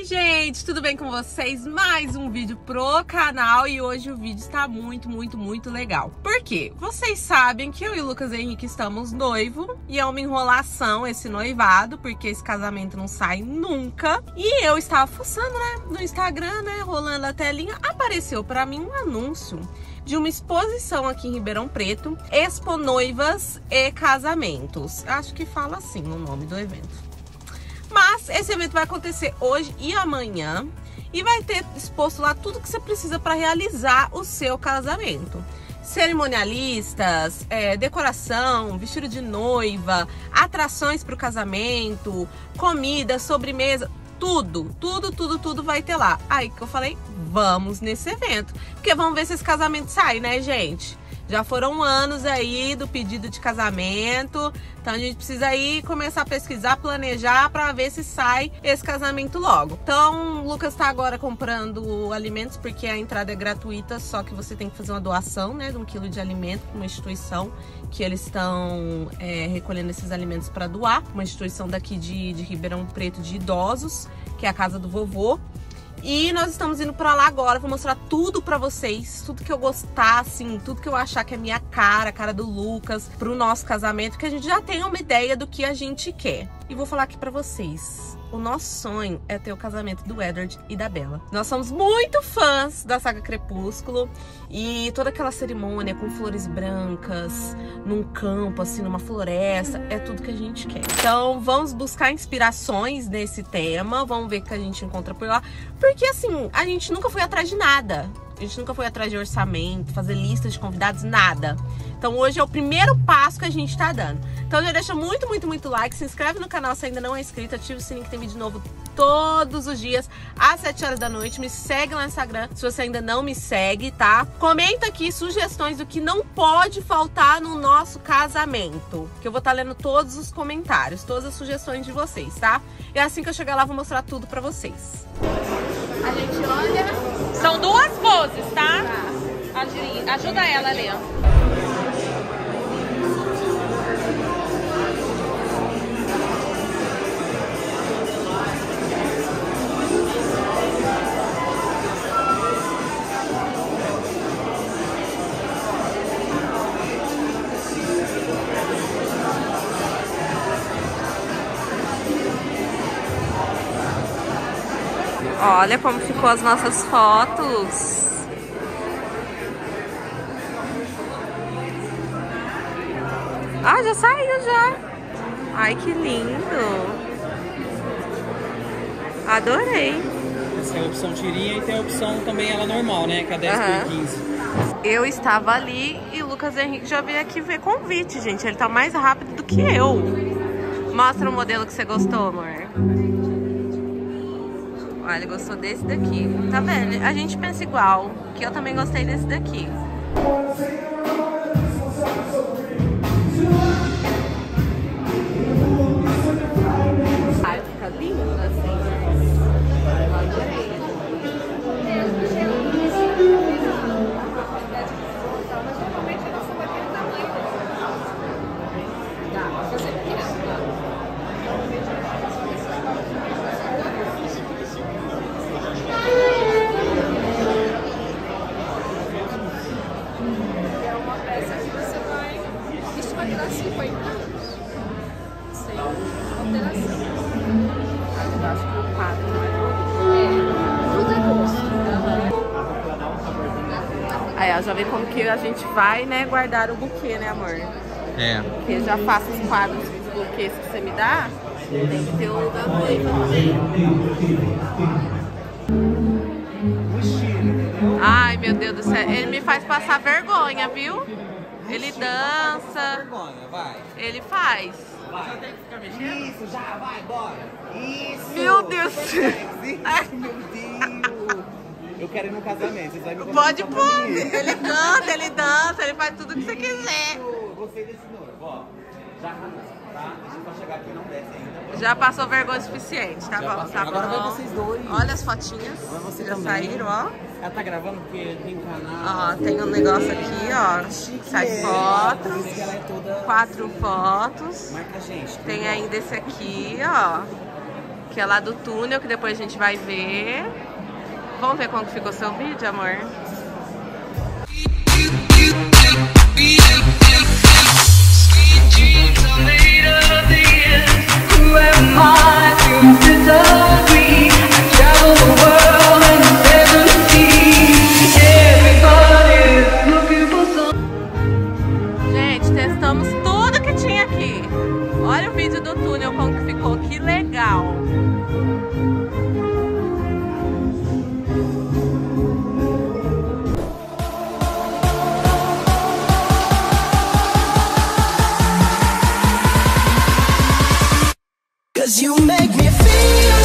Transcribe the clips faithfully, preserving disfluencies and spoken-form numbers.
Oi gente, tudo bem com vocês? Mais um vídeo pro canal e hoje o vídeo está muito, muito, muito legal. Por quê? Vocês sabem que eu e o Lucas Henrique estamos noivos e é uma enrolação esse noivado, porque esse casamento não sai nunca. E eu estava fuçando, né, no Instagram, né, rolando a telinha, apareceu pra mim um anúncio de uma exposição aqui em Ribeirão Preto, Expo Noivas e Casamentos. Acho que fala assim o nome do evento. Mas esse evento vai acontecer hoje e amanhã e vai ter exposto lá tudo que você precisa para realizar o seu casamento. Cerimonialistas, é, decoração, vestido de noiva, atrações para o casamento, comida, sobremesa, tudo, tudo, tudo, tudo vai ter lá. Aí que eu falei, vamos nesse evento, porque vamos ver se esse casamento sai, né, gente? Já foram anos aí do pedido de casamento, então a gente precisa aí começar a pesquisar, planejar para ver se sai esse casamento logo. Então o Lucas tá agora comprando alimentos porque a entrada é gratuita, só que você tem que fazer uma doação, né, de um quilo de alimento para uma instituição que eles estão é, recolhendo esses alimentos para doar, uma instituição daqui de, de Ribeirão Preto de idosos, que é a Casa do Vovô. E nós estamos indo pra lá agora, vou mostrar tudo pra vocês, tudo que eu gostar, assim, tudo que eu achar que é minha cara, a cara do Lucas, pro nosso casamento, que a gente já tenha uma ideia do que a gente quer. E vou falar aqui pra vocês, o nosso sonho é ter o casamento do Edward e da Bella. Nós somos muito fãs da saga Crepúsculo e toda aquela cerimônia com flores brancas, num campo, assim, numa floresta, é tudo que a gente quer. Então vamos buscar inspirações nesse tema, vamos ver o que a gente encontra por lá, porque assim, a gente nunca foi atrás de nada. A gente nunca foi atrás de orçamento, fazer lista de convidados, nada. Então hoje é o primeiro passo que a gente tá dando. Então já deixa muito, muito, muito like, se inscreve no canal se ainda não é inscrito, ativa o sininho que tem vídeo novo todos os dias, às sete horas da noite. Me segue lá no Instagram, se você ainda não me segue, tá? Comenta aqui sugestões do que não pode faltar no nosso casamento, que eu vou estar lendo todos os comentários, todas as sugestões de vocês, tá? E assim que eu chegar lá, vou mostrar tudo pra vocês. A gente olha... São duas poses, tá? Tá. Ajuda ela ali, ó. Olha como ficou as nossas fotos. Ah, já saiu já. Ai, que lindo. Adorei. Essa é a opção tirinha e tem a opção também ela normal, né? Que é dez por quinze. Eu estava ali e o Lucas Henrique já veio aqui ver convite, gente. Ele tá mais rápido do que eu. Mostra o modelo que você gostou, amor. Olha, ele gostou desse daqui. Tá vendo? A gente pensa igual, que eu também gostei desse daqui. Ai, fica lindo assim. Adorei. Aí, ó, já vê como que a gente vai, né, guardar o buquê, né, amor? É. Porque já faço os quadros dos buquês que você me dá, tem que ter o da noiva também. Ai, meu Deus do céu, ele me faz passar vergonha, viu? Ele dança. Vergonha, vai. Ele faz. Vai. Isso, já, vai, bora. Isso. Meu Deus. Ai, meu Deus. Eu quero ir no casamento. Vocês vão me Pode pôr. Ele canta, ele dança, ele faz tudo que você quiser. Gostei desse noivo, ó. Já tá? Deixa eu só chegar aqui, não desce ainda. Já passou vergonha o suficiente, tá bom, tá bom. Agora vai vocês dois. Olha as fotinhas. Você já também. Saíram, ó. Ela tá gravando porque tem canal. Ó, tem um negócio aqui, ó. Sai é. fotos. Ela é toda... Quatro fotos. Marca a gente. Tem ainda esse aqui, ó. que é lá do túnel, que depois a gente vai ver. Vamos ver como que ficou seu vídeo, amor? Gente, testamos tudo que tinha aqui. Olha o vídeo do túnel, como que ficou, que legal. You make me feel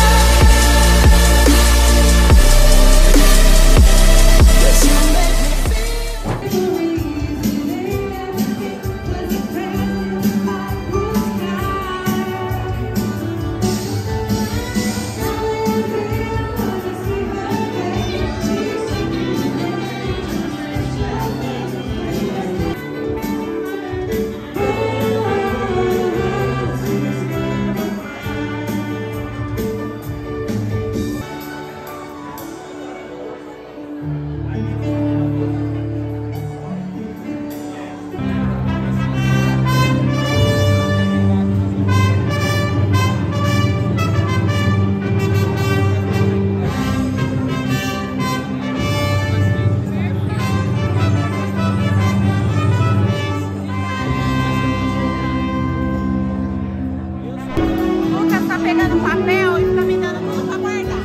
pegando papel e tá me dando tudo pra guardar.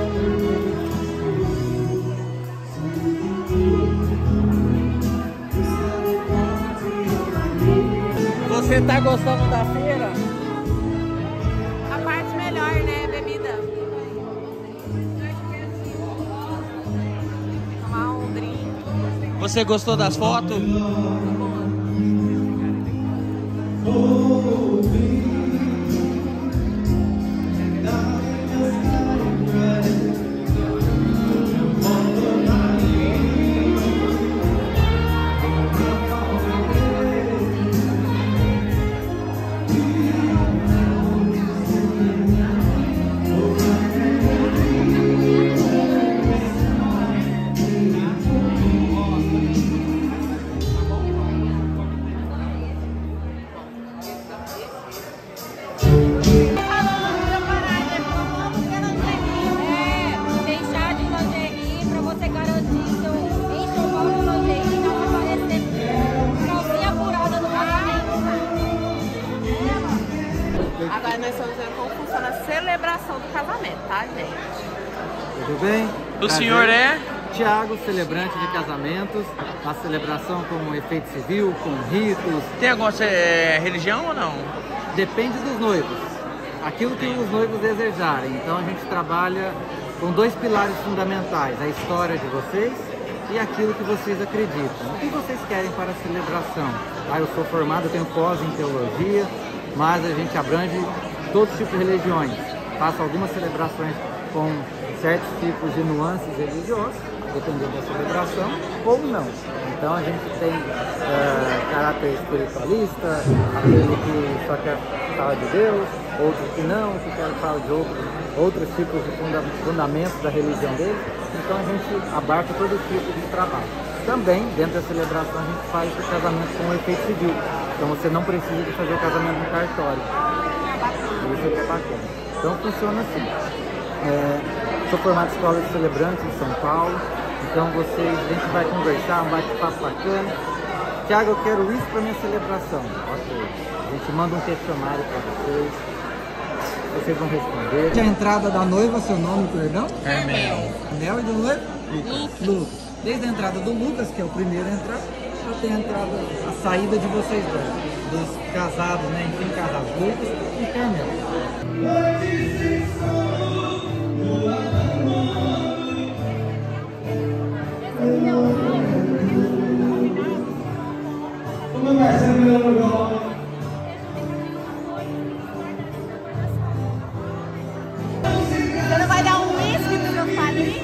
Você tá gostando da feira? A parte melhor, né? Bebida. Tomar um drink. Você gostou das fotos? Agora nós estamos vendo como funciona a celebração do casamento, tá, gente? Tudo bem? O Prazer. senhor é? Tiago, celebrante de casamentos, a celebração com efeito civil, com ritos. Tem alguma é, religião ou não? Depende dos noivos, aquilo que os noivos desejarem. Então a gente trabalha com dois pilares fundamentais, a história de vocês e aquilo que vocês acreditam. O que vocês querem para a celebração? Ah, eu sou formado, eu tenho pós em teologia, mas a gente abrange todo tipo de religiões. Faço algumas celebrações com certos tipos de nuances religiosas, dependendo da celebração, ou não. Então a gente tem uh, caráter espiritualista, aquele que só quer falar de Deus, outros que não, que querem falar de outros, outros tipos de funda fundamentos da religião deles. Então a gente abarca todo tipo de trabalho. Também, dentro da celebração, a gente faz o casamento com efeito civil. Então você não precisa de fazer o casamento no cartório. Isso é bacana. Então funciona assim. É, sou formado em escola de celebrantes em São Paulo. Então vocês, a gente vai conversar, um bate-papo bacana. Tiago, eu quero isso para minha celebração. Ok. A gente manda um questionário para vocês. Vocês vão responder. A entrada da noiva, seu nome, perdão? Carmel. Mel e do noivo? Lucas. Lucas. Desde a entrada do Lucas, que é o primeiro a entrar, até a entrada, a saída de vocês dois, dos casados, né? Enfim, casados, Lucas e Carmel. Você não vai dar um whisky pro meu padrinho?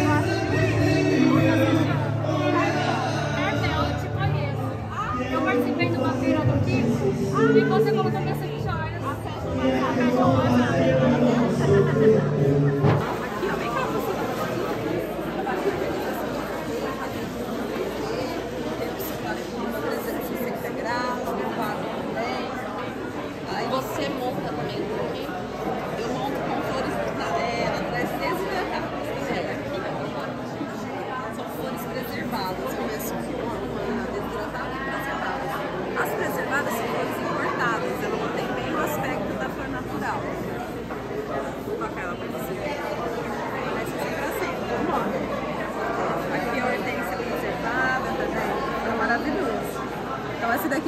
Eu participei de uma feira do Kiko e você colocou minha seguinte hora.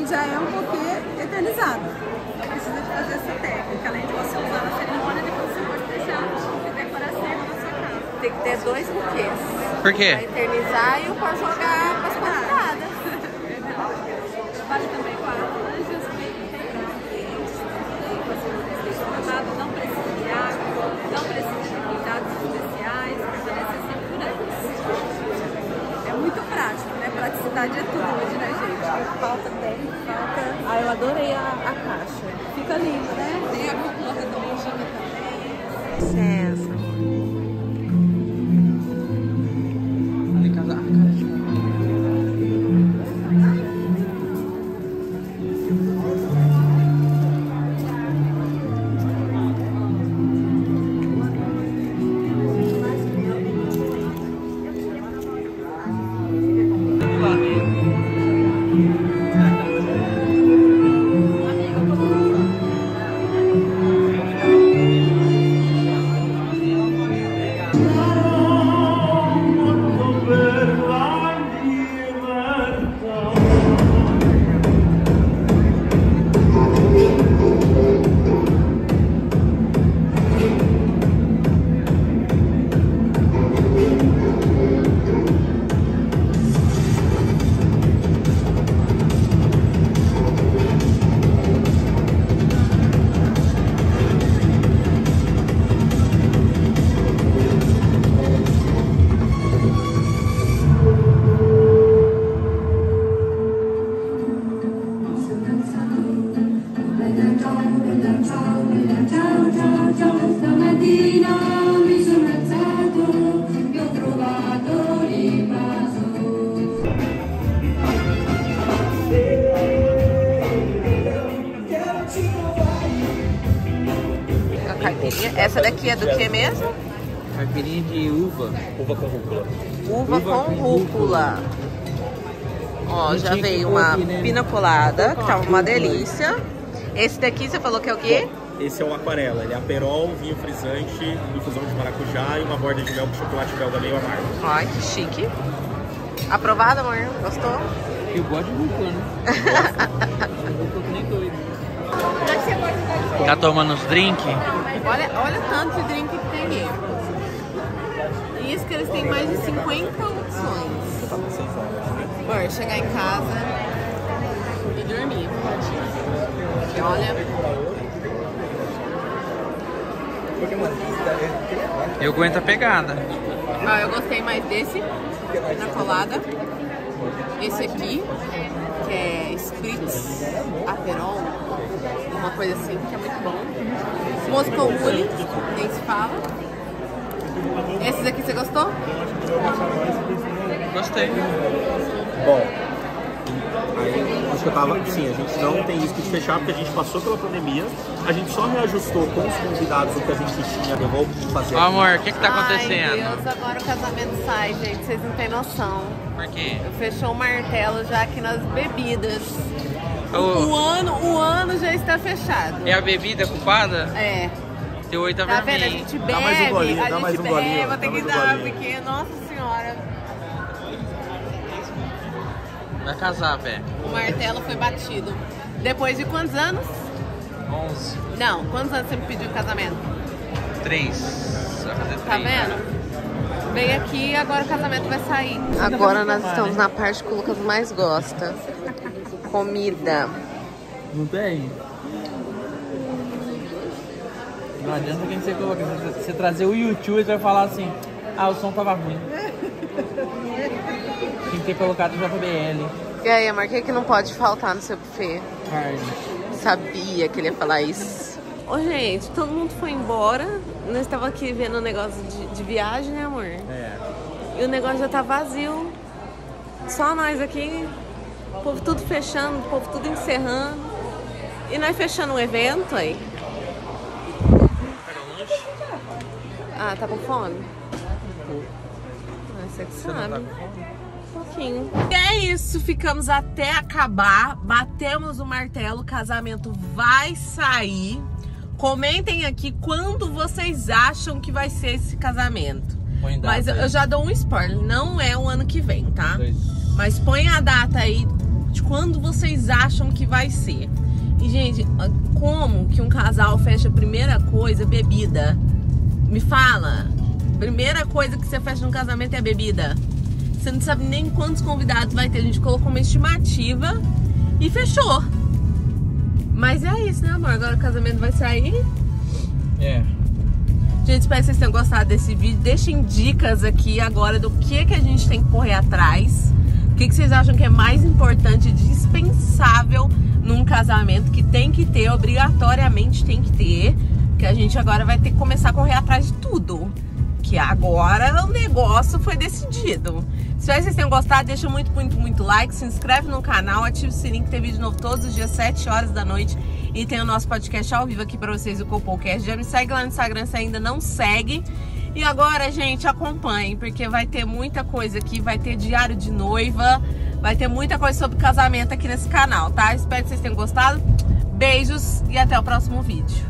já é um pouquinho eternizado. Então precisa de fazer essa técnica, além de você usar na cerimônia, depois você pode deixar de decoração na sua casa. Tem que ter dois buquês. Por quê? Pra eternizar e o pra jogar pras convidadas. Vale também com laranjas, não precisa de água, não precisa de cuidados especiais, permanece assim por anos. É muito prático, né? Praticidade é tudo hoje, né, gente? Falta tempo, falta... Ah, eu adorei a, a caixa. Fica lindo, né? Tem a cúpula redondinha também. Licença. Essa daqui é do que mesmo? Caipirinha de uva. Uva com rúcula. Uva, Uva com com rúcula. Ó, já veio uma pina colada, que tá uma delícia. Esse daqui você falou que é o quê? Esse é o aquarela. Ele é aperol, vinho frisante, infusão de maracujá e uma borda de mel com chocolate belga meio amargo. Ai, que chique. Aprovado, amor? Gostou? Eu gosto de rúcula, né? Eu tô que nem doido. Tá tomando os drinks? Olha, olha tanto de drink que tem aqui. E isso que eles têm mais de cinquenta opções. Bom, chegar em casa e dormir. Porque olha... Eu aguento a pegada. Ah, eu gostei mais desse, na colada. Esse aqui, que é Spritz Aperol, uma coisa assim, que é muito bom. Moscou Mule, nem se fala. Esses aqui você gostou? Gostei. Bom, aí, acho que eu tava, sim, a gente não tem risco de fechar porque a gente passou pela pandemia, a gente só reajustou com os convidados o que a gente tinha, eu vou fazer. Ó, amor, o que que tá acontecendo? Ai, Deus, agora o casamento sai, gente, vocês não têm noção. Por quê? Fechou o martelo já aqui nas bebidas. O- O ano, o ano já está fechado. É a bebida culpada? É. Teu oi tá Tá vendo? A vermelho. gente bebe, Dá mais um golinho, a dá gente mais um bebe, golinho, vou ter dá que mais um dar, golinho. porque, nossa senhora, Vai casar, velho. o martelo foi batido. Depois de quantos anos? onze. Não, quantos anos você me pediu casamento? três. Vai fazer Tá três, né? vendo? Veio aqui e agora o casamento vai sair. Agora nós estamos na parte que o Lucas mais gosta. Comida. Não tem? Não adianta quem você coloca. Se você trazer o YouTube, você vai falar assim: ah, o som tava ruim. Tinha que ter colocado o J B L. E aí, amor, o que, que não pode faltar no seu buffet? Carne. Sabia que ele ia falar isso. Ô, gente, todo mundo foi embora. Nós estávamos aqui vendo o um negócio de, de viagem, né, amor? É. E o negócio já tá vazio. Só nós aqui. O povo tudo fechando, o povo tudo encerrando. E nós fechando o evento aí. Ah, tá com fome? Ah, você que sabe. Um pouquinho. E é isso, ficamos até acabar. Batemos o martelo, o casamento vai sair. Comentem aqui quando vocês acham que vai ser esse casamento. Põe data Mas eu aí. eu já dou um spoiler, não é o ano que vem, tá? Dois. Mas põe a data aí, exatamente quando vocês acham que vai ser. E, gente, como que um casal fecha a primeira coisa, bebida? Me fala. Primeira coisa que você fecha no casamento é a bebida. Você não sabe nem quantos convidados vai ter. A gente colocou uma estimativa e fechou. Mas é isso, né, amor? Agora o casamento vai sair. É. Gente, espero que vocês tenham gostado desse vídeo. Deixem dicas aqui agora do que, que a gente tem que correr atrás. O que, que vocês acham que é mais importante, dispensável num casamento, que tem que ter, obrigatoriamente tem que ter. Porque a gente agora vai ter que começar a correr atrás de tudo. Que agora o negócio foi decidido. Espero que vocês tenham gostado. Deixa muito, muito, muito like. Se inscreve no canal, ativa o sininho que tem vídeo novo todos os dias, sete horas da noite. E tem o nosso podcast ao vivo aqui pra vocês, o Copolcast. Já me segue lá no Instagram se ainda não segue. E agora, gente, acompanhem, porque vai ter muita coisa aqui. Vai ter diário de noiva, vai ter muita coisa sobre casamento aqui nesse canal, tá? Espero que vocês tenham gostado. Beijos e até o próximo vídeo.